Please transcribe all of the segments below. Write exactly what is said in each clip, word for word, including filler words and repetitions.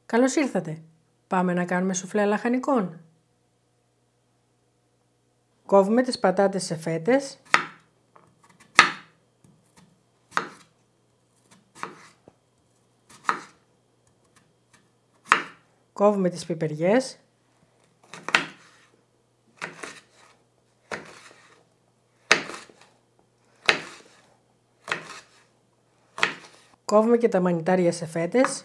Καλώς ήρθατε. Πάμε να κάνουμε σουφλέ λαχανικών. Κόβουμε τις πατάτες σε φέτες. Κόβουμε τις πιπεριές. Κόβουμε και τα μανιτάρια σε φέτες.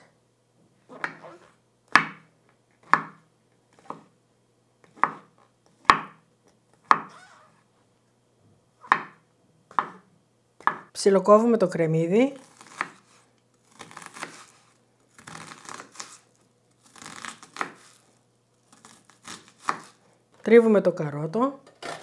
Ψιλοκόβουμε το κρεμμύδι. Τρίβουμε το καρότο.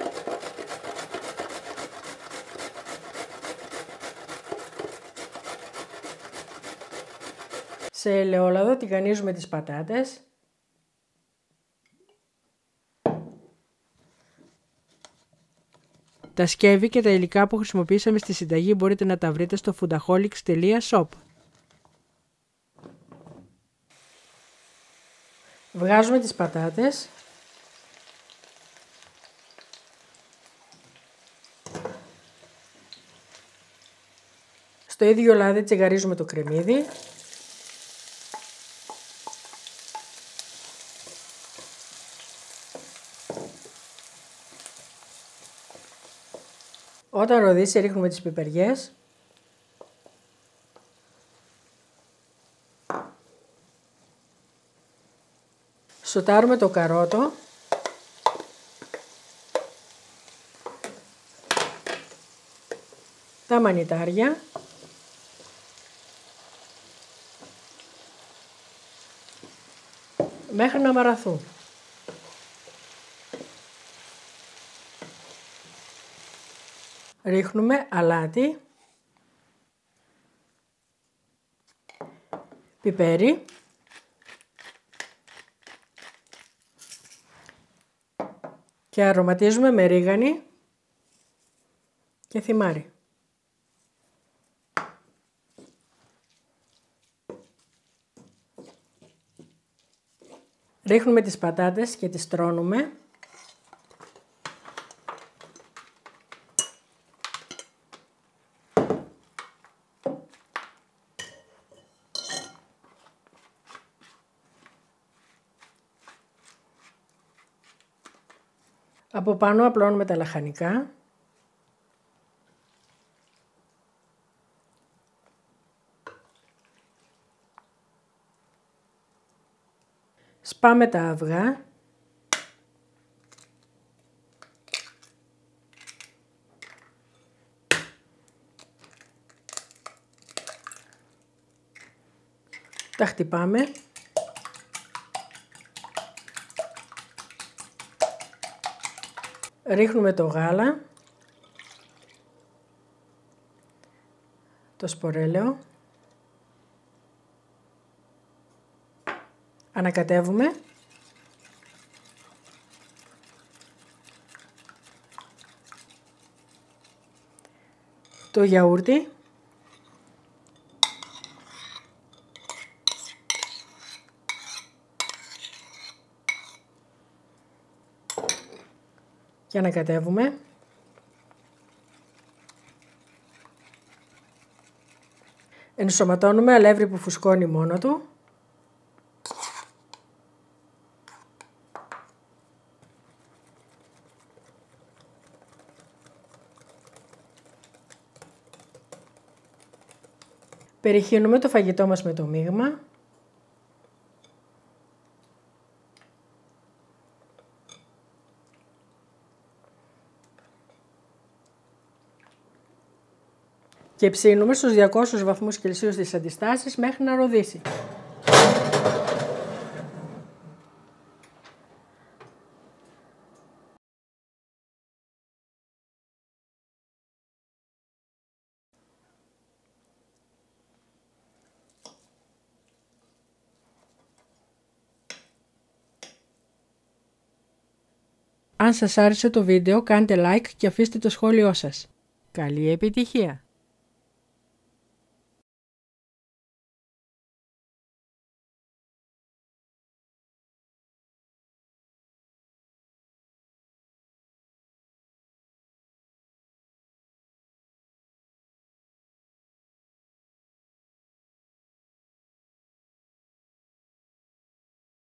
Σε ελαιόλαδο τηγανίζουμε τις πατάτες. Τα σκεύη και τα υλικά που χρησιμοποίησαμε στη συνταγή μπορείτε να τα βρείτε στο foodaholics τελεία shop. Βγάζουμε τις πατάτες. Στο ίδιο λάδι τσιγαρίζουμε το κρεμμύδι. Όταν ροδίσει ρίχνουμε τις πιπεριές. Σοτάρουμε το καρότο. Τα μανιτάρια. Μέχρι να μαραθούν. Ρίχνουμε αλάτι, πιπέρι, και αρωματίζουμε με ρίγανη και θυμάρι. Ρίχνουμε τις πατάτες και τις τρώνουμε. Από πάνω απλώνουμε τα λαχανικά. Σπάμε τα αυγά. Τα χτυπάμε. Ρίχνουμε το γάλα, το σπορέλαιο, ανακατεύουμε, το γιαούρτι, και ανακατεύουμε. Ενσωματώνουμε αλεύρι που φουσκώνει μόνο του. Περιχύνουμε το φαγητό μας με το μείγμα. Και ψήνουμε στους διακόσιους βαθμούς Κελσίου στις αντιστάσεις μέχρι να ροδίσει. Αν σας άρεσε το βίντεο κάντε like και αφήστε το σχόλιο σας. Καλή επιτυχία!